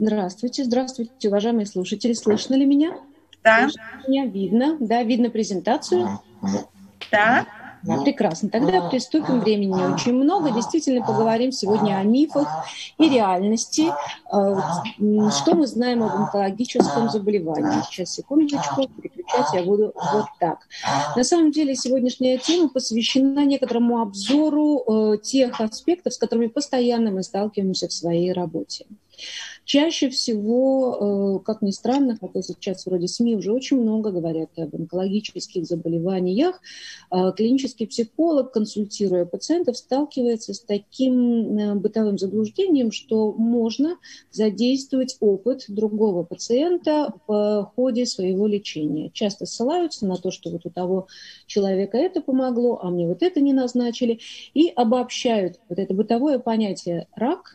Здравствуйте, здравствуйте, уважаемые слушатели. Слышно ли меня? Да, Слышно меня? Видно? Да, видно презентацию? да. Прекрасно. Тогда приступим. Времени не очень много. Действительно, поговорим сегодня о мифах и реальности. Что мы знаем об онкологическом заболевании? Сейчас, секундочку, переключать я буду вот так. На самом деле, сегодняшняя тема посвящена некоторому обзору тех аспектов, с которыми постоянно мы сталкиваемся в своей работе. Чаще всего, как ни странно, хотя сейчас вроде СМИ уже очень много говорят об онкологических заболеваниях, клинический психолог, консультируя пациентов, сталкивается с таким бытовым заблуждением, что можно задействовать опыт другого пациента в ходе своего лечения. Часто ссылаются на то, что вот у того человека это помогло, а мне вот это не назначили, и обобщают вот это бытовое понятие «рак»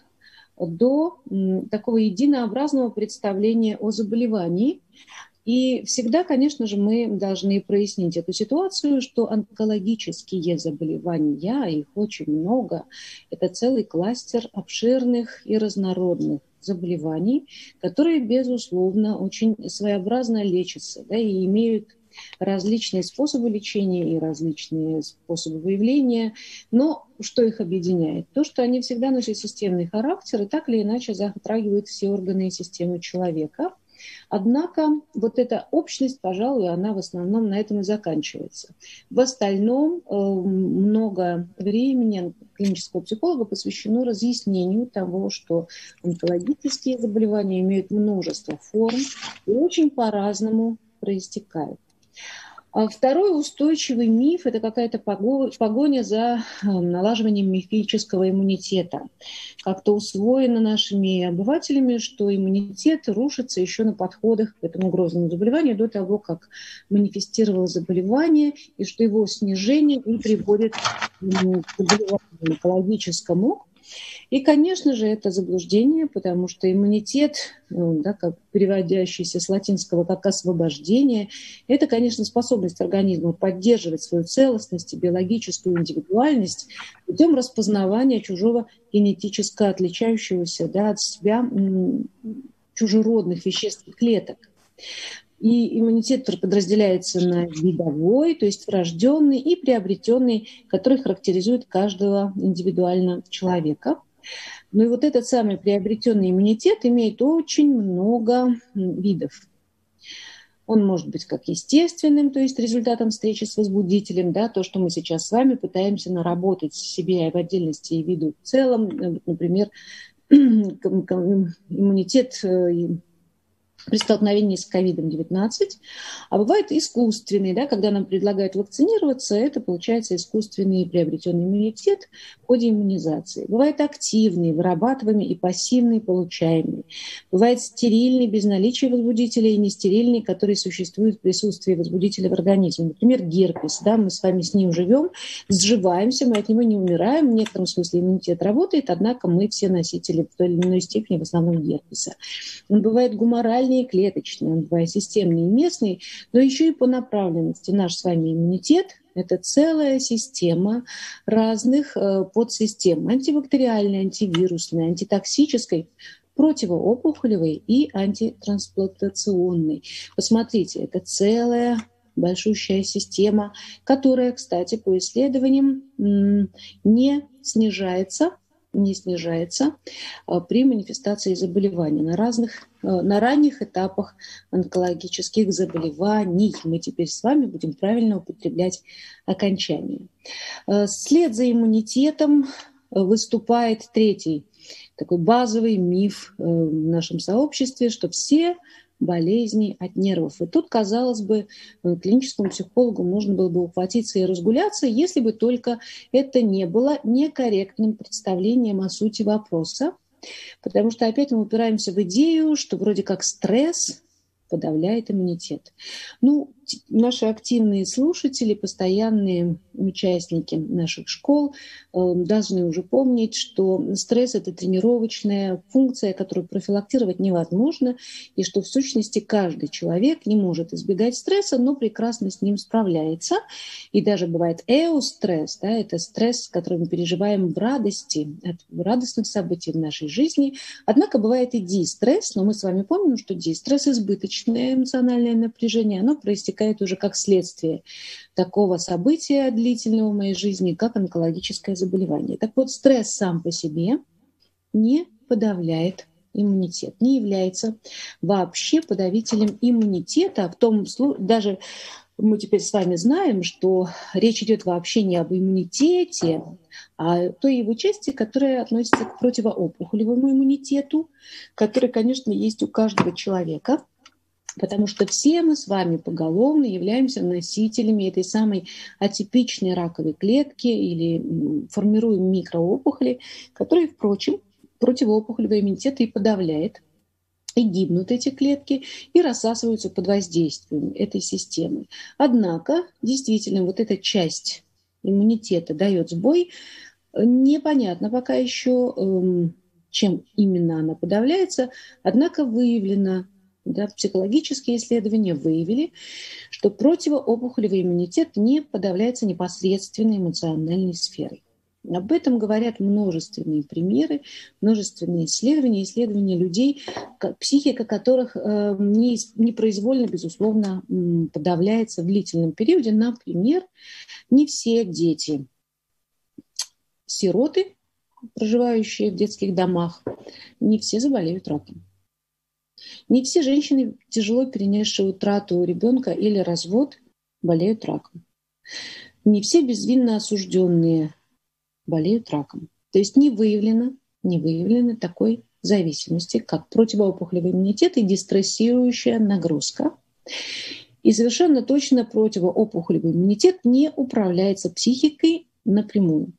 до такого единообразного представления о заболевании. И всегда, конечно же, мы должны прояснить эту ситуацию, что онкологические заболевания, их очень много, это целый кластер обширных и разнородных заболеваний, которые, безусловно, очень своеобразно лечатся, да, и имеют различные способы лечения и различные способы выявления. Но что их объединяет? То, что они всегда носят системный характер и так или иначе затрагивают все органы и системы человека. Однако вот эта общность, пожалуй, она в основном на этом и заканчивается. В остальном много времени клинического психолога посвящено разъяснению того, что онкологические заболевания имеют множество форм и очень по-разному проистекают. А второй устойчивый миф – это какая-то погоня за налаживанием мифического иммунитета. Как-то усвоено нашими обывателями, что иммунитет рушится еще на подходах к этому грозному заболеванию до того, как манифестировалось заболевание, и что его снижение и приводит к заболеванию онкологическому. И, конечно же, это заблуждение, потому что иммунитет, да, как переводящийся с латинского как освобождение, это, конечно, способность организма поддерживать свою целостность и биологическую индивидуальность путем распознавания чужого генетически отличающегося, да, от себя чужеродных веществ и клеток. И иммунитет подразделяется на видовой, то есть врожденный, и приобретенный, который характеризует каждого индивидуально человека. Ну и вот этот самый приобретенный иммунитет имеет очень много видов. Он может быть как естественным, то есть результатом встречи с возбудителем, да, то, что мы сейчас с вами пытаемся наработать себе в отдельности и виду в целом, например, иммунитет при столкновении с COVID-19, а бывает искусственный, да, когда нам предлагают вакцинироваться, это получается искусственный приобретенный иммунитет в ходе иммунизации. Бывает активный, вырабатываемый и пассивный, получаемый. Бывает стерильный, без наличия возбудителя, и нестерильный, который существует в присутствии возбудителя в организме. Например, герпес, да, мы с вами с ним живем, сживаемся, мы от него не умираем, в некотором смысле иммунитет работает, однако мы все носители в той или иной степени в основном герпеса. Он бывает гуморальный, клеточный, он бывает системный и местный, но еще и по направленности. Наш с вами иммунитет – это целая система разных подсистем. Антибактериальной, антивирусной, антитоксической, противоопухолевой и антитрансплантационной. Посмотрите, это целая большущая система, которая, кстати, по исследованиям не снижается при манифестации заболеваний на ранних этапах онкологических заболеваний. Мы теперь с вами будем правильно употреблять окончание. Вслед за иммунитетом выступает третий такой базовый миф в нашем сообществе, что все болезни от нервов. И тут, казалось бы, клиническому психологу можно было бы ухватиться и разгуляться, если бы только это не было некорректным представлением о сути вопроса. Потому что опять мы упираемся в идею, что вроде как стресс подавляет иммунитет. Ну, наши активные слушатели, постоянные участники наших школ должны уже помнить, что стресс – это тренировочная функция, которую профилактировать невозможно, и что в сущности каждый человек не может избегать стресса, но прекрасно с ним справляется. И даже бывает эустресс, да, это стресс, который мы переживаем в радости, от радостных событий в нашей жизни. Однако бывает и дистресс, но мы с вами помним, что дистресс – избыточное эмоциональное напряжение, оно проистекает уже как следствие такого события длительного в моей жизни, как онкологическое заболевание. Так вот, стресс сам по себе не подавляет иммунитет, не является вообще подавителем иммунитета. В том случае, даже мы теперь с вами знаем, что речь идет вообще не об иммунитете, а той его части, которая относится к противоопухолевому иммунитету, который, конечно, есть у каждого человека. Потому что все мы с вами поголовно являемся носителями этой самой атипичной раковой клетки или формируем микроопухоли, которые, впрочем, противоопухолевый иммунитет и подавляет. И гибнут эти клетки, и рассасываются под воздействием этой системы. Однако, действительно, вот эта часть иммунитета дает сбой. Непонятно пока еще, чем именно она подавляется, однако выявлено, да, психологические исследования выявили, что противоопухолевый иммунитет не подавляется непосредственно эмоциональной сферой. Об этом говорят множественные примеры, множественные исследования людей, психика которых непроизвольно, безусловно, подавляется в длительном периоде. Например, не все дети сироты, проживающие в детских домах, не все заболеют раком. Не все женщины, тяжело перенесшие утрату ребенка или развод, болеют раком. Не все безвинно осужденные болеют раком. То есть не выявлено такой зависимости, как противоопухолевый иммунитет и дистрессирующая нагрузка. И совершенно точно противоопухолевый иммунитет не управляется психикой напрямую.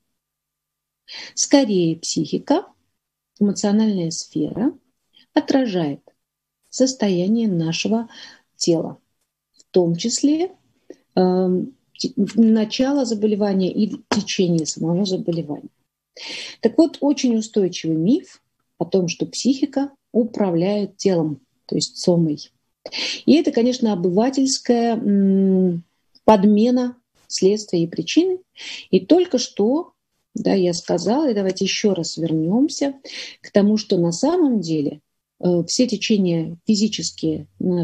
Скорее психика, эмоциональная сфера отражает состояние нашего тела, в том числе начало заболевания и течение самого заболевания. Так вот, очень устойчивый миф о том, что психика управляет телом, то есть сомой. И это, конечно, обывательская подмена следствия и причины. И только что, да, я сказала, и давайте еще раз вернемся к тому, что на самом деле все течения физические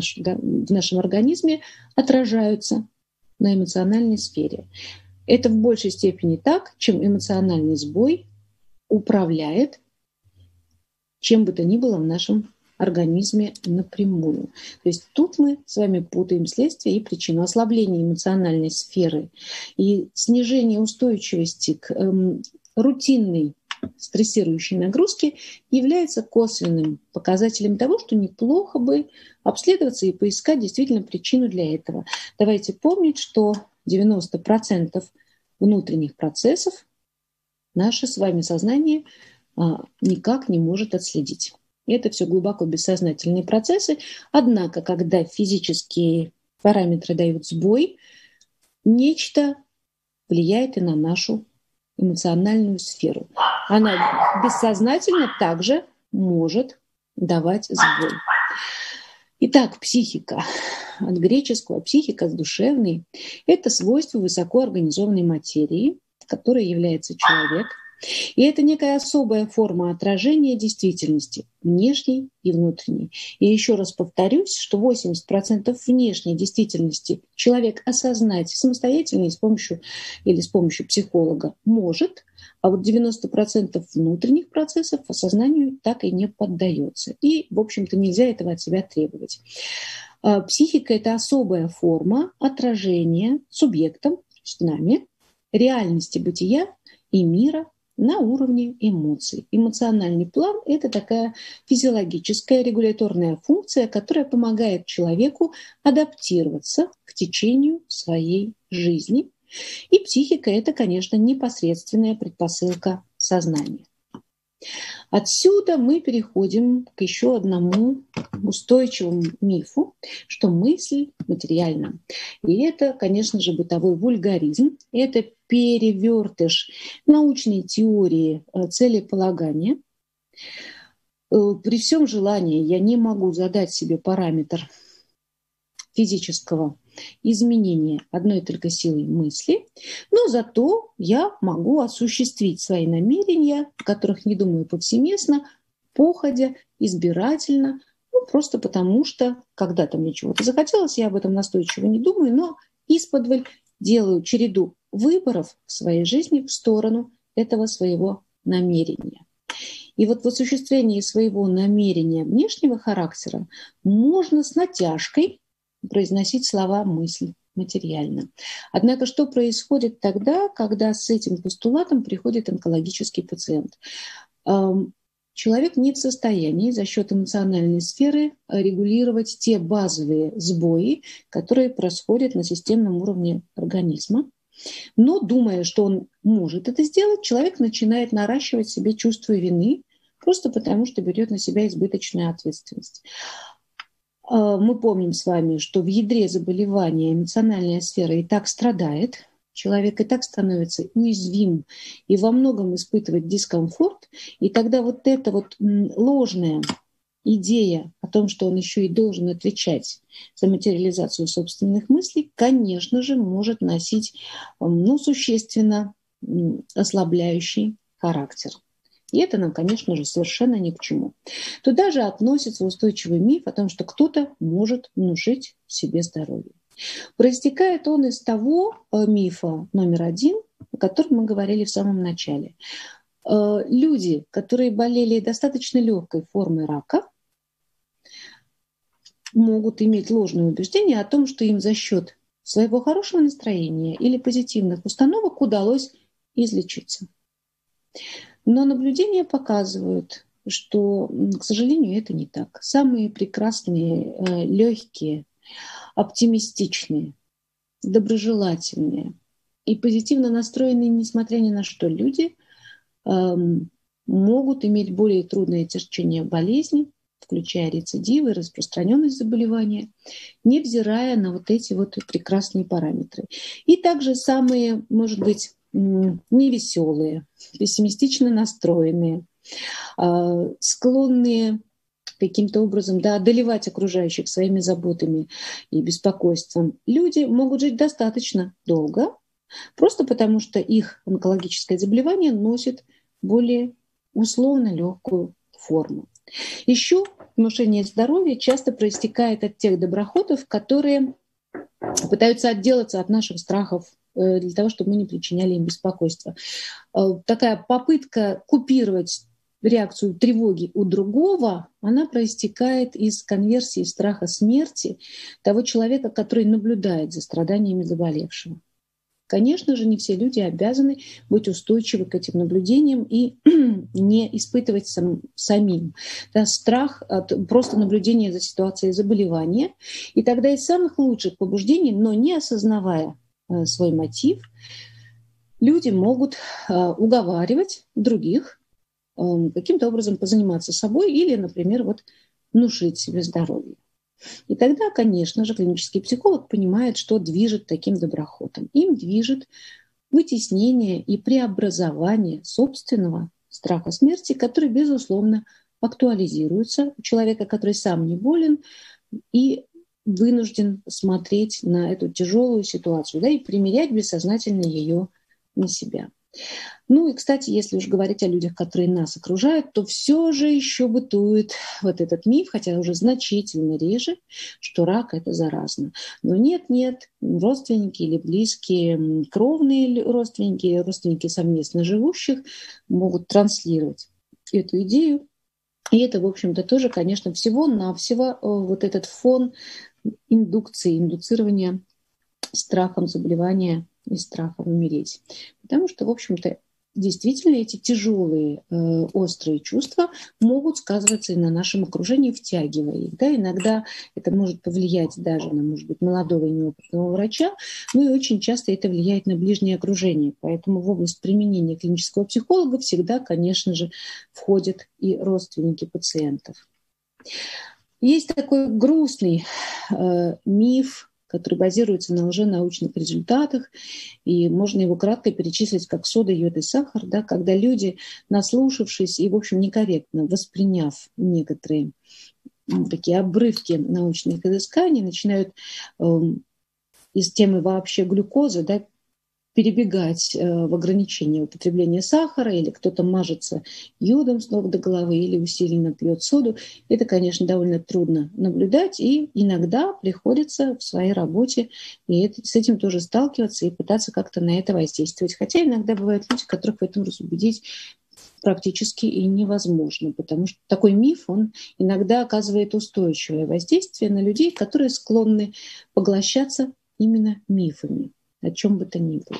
в нашем организме отражаются на эмоциональной сфере. Это в большей степени так, чем эмоциональный сбой управляет чем бы то ни было в нашем организме напрямую. То есть тут мы с вами путаем следствие и причину. Ослабления эмоциональной сферы и снижение устойчивости к рутинной стрессирующей нагрузки является косвенным показателем того, что неплохо бы обследоваться и поискать действительно причину для этого. Давайте помнить, что 90% внутренних процессов наше с вами сознание никак не может отследить. Это все глубоко бессознательные процессы. Однако, когда физические параметры дают сбой, нечто влияет и на нашу эмоциональную сферу. Она бессознательно также может давать сбой. Итак, психика. От греческого психика, душевный, это свойство высокоорганизованной материи, которой является человек. И это некая особая форма отражения действительности, внешней и внутренней. И еще раз повторюсь, что 80% внешней действительности человек осознать самостоятельно с помощью психолога может, а вот 90% внутренних процессов осознанию так и не поддается. И, в общем-то, нельзя этого от себя требовать. Психика – это особая форма отражения субъектом, с нами, реальности бытия и мира на уровне эмоций. Эмоциональный план – это такая физиологическая регуляторная функция, которая помогает человеку адаптироваться к течению своей жизни. И психика – это, конечно, непосредственная предпосылка сознания. Отсюда мы переходим к еще одному устойчивому мифу, что мысль материальна. И это, конечно же, бытовой вульгаризм, это перевертыш научной теории целеполагания. При всем желании я не могу задать себе параметр физического изменения одной только силой мысли, но зато я могу осуществить свои намерения, о которых не думаю повсеместно, походя, избирательно, просто потому что когда-то мне чего-то захотелось, я об этом настойчиво не думаю, но исподволь делаю череду выборов в своей жизни в сторону этого своего намерения. И вот в осуществлении своего намерения внешнего характера можно с натяжкой произносить слова «мысль» материально. Однако что происходит тогда, когда с этим постулатом приходит онкологический пациент? Человек не в состоянии за счет эмоциональной сферы регулировать те базовые сбои, которые происходят на системном уровне организма. Но, думая, что он может это сделать, человек начинает наращивать в себе чувство вины, просто потому что берет на себя избыточную ответственность. Мы помним с вами, что в ядре заболевания эмоциональная сфера и так страдает, человек и так становится уязвим и во многом испытывает дискомфорт, и тогда вот эта вот ложная идея о том, что он еще и должен отвечать за материализацию собственных мыслей, конечно же, может носить существенно ослабляющий характер. И это нам, конечно же, совершенно ни к чему. Туда же относится устойчивый миф о том, что кто-то может внушить себе здоровье. Проистекает он из того мифа номер один, о котором мы говорили в самом начале. Люди, которые болели достаточно легкой формой рака, могут иметь ложное убеждение о том, что им за счет своего хорошего настроения или позитивных установок удалось излечиться. Но наблюдения показывают, что, к сожалению, это не так. Самые прекрасные, легкие, оптимистичные, доброжелательные и позитивно настроенные, несмотря ни на что, люди могут иметь более трудное течение болезни, включая рецидивы, распространенность заболевания, невзирая на вот эти вот прекрасные параметры. И также самые, может быть, невеселые, пессимистично настроенные, склонные каким-то образом одолевать окружающих своими заботами и беспокойством, люди могут жить достаточно долго, просто потому что их онкологическое заболевание носит более условно легкую форму. Еще внушение здоровья часто проистекает от тех доброхотов, которые пытаются отделаться от наших страхов для того, чтобы мы не причиняли им беспокойства. Такая попытка купировать реакцию тревоги у другого, она проистекает из конверсии страха смерти того человека, который наблюдает за страданиями заболевшего. Конечно же, не все люди обязаны быть устойчивы к этим наблюдениям и не испытывать самим страх от просто наблюдения за ситуацией заболевания. И тогда из самых лучших побуждений, но не осознавая свой мотив, люди могут уговаривать других каким-то образом позаниматься собой или, например, внушить себе здоровье. И тогда, конечно же, клинический психолог понимает, что движет таким доброхотом. Им движет вытеснение и преобразование собственного страха смерти, который, безусловно, актуализируется у человека, который сам не болен и вынужден смотреть на эту тяжелую ситуацию, и примерять бессознательно ее на себя. Ну и, кстати, если уж говорить о людях, которые нас окружают, то все же еще бытует вот этот миф, хотя уже значительно реже, что рак – это заразно. Но нет, родственники или близкие, кровные родственники совместно живущих могут транслировать эту идею. И это, в общем-то, тоже, конечно, всего-навсего вот этот фон индуцирования страхом заболевания и страхом умереть. Потому что, в общем-то, действительно эти тяжелые, острые чувства могут сказываться и на нашем окружении, втягивая их. Да? Иногда это может повлиять даже на, может быть, молодого и неопытного врача, но и очень часто это влияет на ближнее окружение. Поэтому в область применения клинического психолога всегда, конечно же, входят и родственники пациентов. Есть такой грустный миф, который базируется на лженаучных результатах, и можно его кратко перечислить как сода, йод и сахар, да, когда люди, наслушавшись и, в общем, некорректно восприняв некоторые такие обрывки научных изысканий, начинают из темы вообще глюкозы, да, перебегать в ограничение употребления сахара, или кто-то мажется йодом с ног до головы, или усиленно пьет соду. Это, конечно, довольно трудно наблюдать, и иногда приходится в своей работе и с этим тоже сталкиваться и пытаться как-то на это воздействовать. Хотя иногда бывают люди, которых в этом разубедить практически и невозможно, потому что такой миф, он иногда оказывает устойчивое воздействие на людей, которые склонны поглощаться именно мифами, о чем бы то ни было.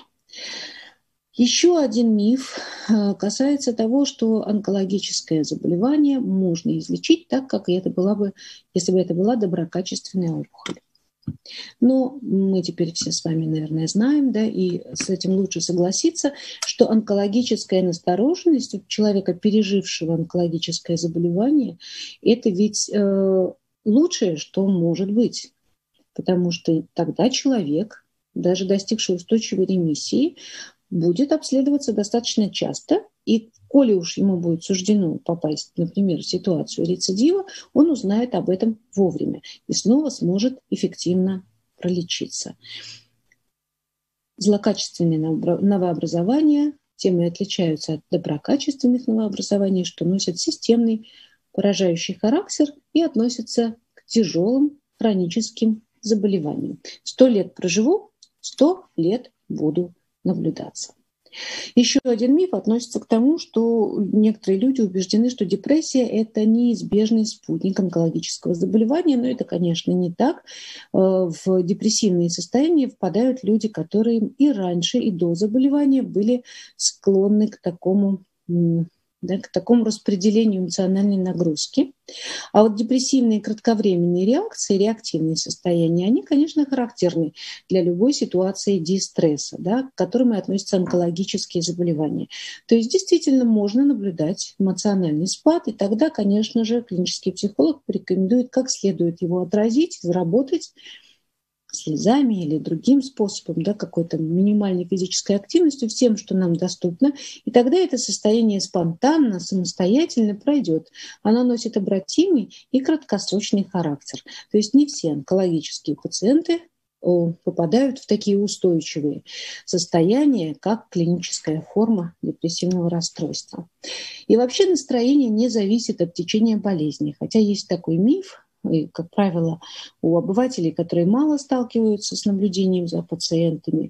Еще один миф касается того, что онкологическое заболевание можно излечить так, как это была бы, если бы это была доброкачественная опухоль. Но мы теперь все с вами, наверное, знаем, да, и с этим лучше согласиться, что онкологическая настороженность у человека, пережившего онкологическое заболевание, это ведь лучшее, что может быть. Потому что тогда человек, даже достигший устойчивой ремиссии, будет обследоваться достаточно часто, и коли уж ему будет суждено попасть, например, в ситуацию рецидива, он узнает об этом вовремя и снова сможет эффективно пролечиться. Злокачественные новообразования тем и отличаются от доброкачественных новообразований, что носят системный поражающий характер и относятся к тяжелым хроническим заболеваниям. 100 лет проживу, 100 лет буду наблюдаться. Еще один миф относится к тому, что некоторые люди убеждены, что депрессия – это неизбежный спутник онкологического заболевания, но это, конечно, не так. В депрессивные состояния впадают люди, которые и раньше, и до заболевания были склонны к такому распределению эмоциональной нагрузки. А вот депрессивные кратковременные реакции, реактивные состояния, они, конечно, характерны для любой ситуации дистресса, да, к которым и относятся онкологические заболевания. То есть действительно можно наблюдать эмоциональный спад, и тогда, конечно же, клинический психолог порекомендует как следует его отразить, заработать слезами или другим способом, да, какой-то минимальной физической активностью, всем, что нам доступно. И тогда это состояние спонтанно, самостоятельно пройдет. Оно носит обратимый и краткосрочный характер. То есть не все онкологические пациенты попадают в такие устойчивые состояния, как клиническая форма депрессивного расстройства. И вообще настроение не зависит от течения болезни. Хотя есть такой миф, и, как правило, у обывателей, которые мало сталкиваются с наблюдением за пациентами,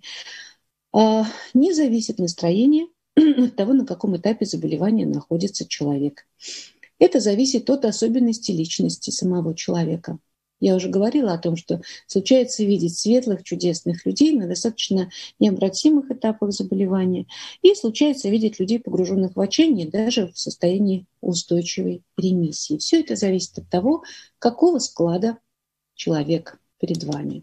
не зависит настроение от того, на каком этапе заболевания находится человек. Это зависит от особенностей личности самого человека. Я уже говорила о том, что случается видеть светлых, чудесных людей на достаточно необратимых этапах заболевания, и случается видеть людей, погруженных в отчаяние, даже в состоянии устойчивой ремиссии. Все это зависит от того, какого склада человек перед вами.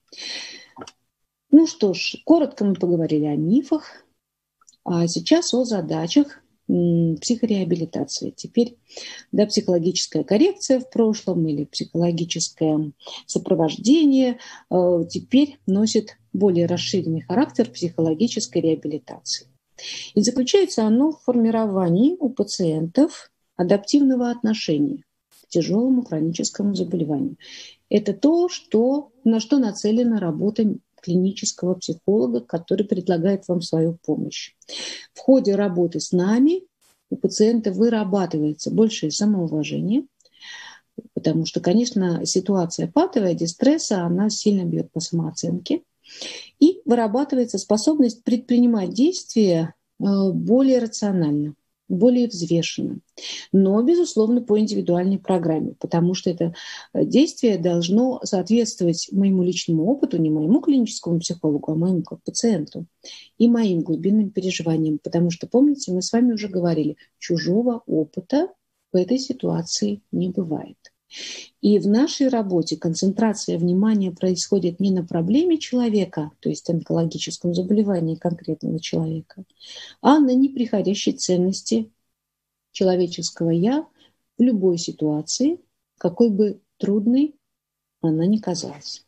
Ну что ж, коротко мы поговорили о мифах, а сейчас о задачах психореабилитации. Теперь, да, психологическая коррекция в прошлом или психологическое сопровождение теперь носит более расширенный характер психологической реабилитации. И заключается оно в формировании у пациентов адаптивного отношения к тяжелому хроническому заболеванию. Это то, на что нацелена работа клинического психолога, который предлагает вам свою помощь. В ходе работы с нами у пациента вырабатывается большее самоуважение, потому что, конечно, ситуация патовая, дистресса, она сильно бьет по самооценке, и вырабатывается способность предпринимать действия более рационально. более взвешенно, но, безусловно, по индивидуальной программе, потому что это действие должно соответствовать моему личному опыту, не моему клиническому психологу, а моему как пациенту, и моим глубинным переживаниям, потому что, помните, мы с вами уже говорили, чужого опыта в этой ситуации не бывает. И в нашей работе концентрация внимания происходит не на проблеме человека, то есть онкологическом заболевании конкретного человека, а на неприходящей ценности человеческого «я» в любой ситуации, какой бы трудной она ни казалась.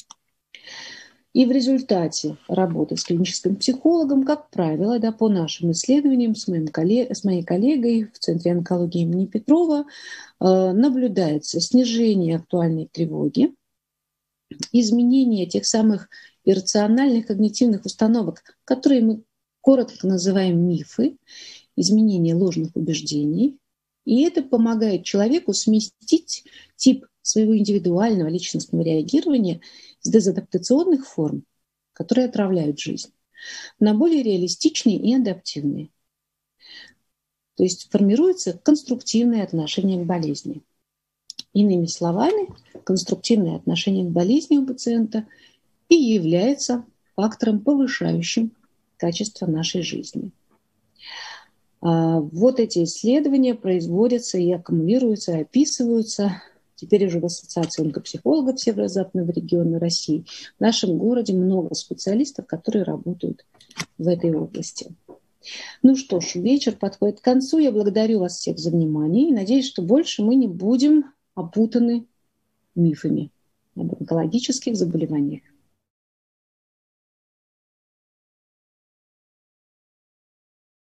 И в результате работы с клиническим психологом, как правило, да, по нашим исследованиям с моей коллегой в Центре онкологии имени Петрова, наблюдается снижение актуальной тревоги, изменение тех самых иррациональных когнитивных установок, которые мы коротко называем мифы, изменение ложных убеждений. И это помогает человеку сместить тип своего индивидуального личностного реагирования с дезадаптационных форм, которые отравляют жизнь, на более реалистичные и адаптивные. То есть формируется конструктивное отношение к болезни. Иными словами, конструктивное отношение к болезни у пациента и является фактором, повышающим качество нашей жизни. Вот эти исследования производятся и аккумулируются, и описываются теперь уже в Ассоциации онкопсихологов Северо-Западного региона России. В нашем городе много специалистов, которые работают в этой области. Ну что ж, вечер подходит к концу. Я благодарю вас всех за внимание и надеюсь, что больше мы не будем опутаны мифами об онкологических заболеваниях.